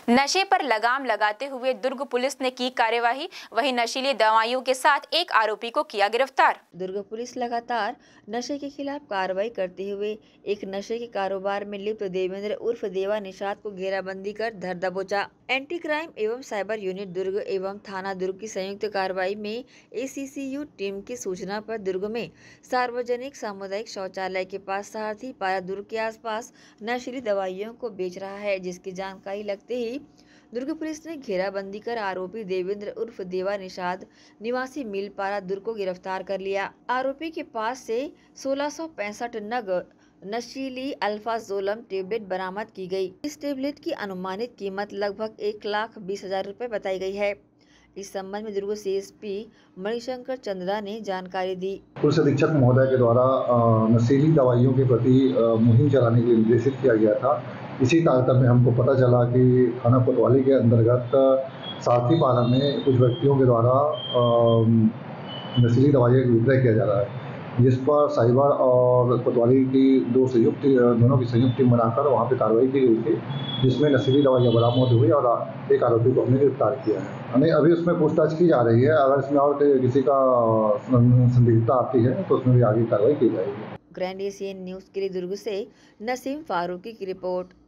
नशे पर लगाम लगाते हुए दुर्ग पुलिस ने की कार्यवाही, वहीं नशीली दवाइयों के साथ एक आरोपी को किया गिरफ्तार। दुर्ग पुलिस लगातार नशे के खिलाफ कार्रवाई करते हुए एक नशे के कारोबार में लिप्त देवेंद्र उर्फ देवा निषाद को घेराबंदी कर धर दबोचा। एंटी क्राइम एवं साइबर यूनिट दुर्ग एवं थाना दुर्ग की संयुक्त कार्रवाई में एसीसीयू टीम की सूचना पर दुर्ग में सार्वजनिक सामुदायिक शौचालय के पास सारथी पारा दुर्ग के आसपास नशीली दवाइयों को बेच रहा है, जिसकी जानकारी लगते ही दुर्ग पुलिस ने घेराबंदी कर आरोपी देवेंद्र उर्फ देवा निषाद निवासी मिलपारा दुर्ग को गिरफ्तार कर लिया। आरोपी के पास से 1665 नग नशीली अल्फाजोलम टेबलेट बरामद की गई। इस टेबलेट की अनुमानित कीमत लगभग 1,20,000 रुपए बताई गई है। इस संबंध में दुर्ग सीएसपी मणिशंकर चंद्रा ने जानकारी दी। पुलिस अधीक्षक महोदय के द्वारा नशीली दवाइयों के प्रति मुहिम चलाने के लिए निर्देशित किया गया था। इसी तारतम्य में हमको पता चला कि थाना कोतवाली के अंतर्गत सारथीपारा में कुछ व्यक्तियों के द्वारा नशीली दवाइयों का विक्रय किया जा रहा है, जिस पर साइबर और कोतवाली की दोनों की संयुक्त टीम बनाकर वहाँ पे कार्रवाई की गई थी, जिसमें नशीली दवाइयाँ बरामद हुई और एक आरोपी को हमने गिरफ्तार किया है। हमें अभी उसमें पूछताछ की जा रही है। अगर इसमें और किसी का संदिग्धता आती है तो उसमें भी आगे कार्रवाई की जाएगी। ग्रैंड एशियन न्यूज के लिए दुर्ग से नसीम फारूकी की रिपोर्ट।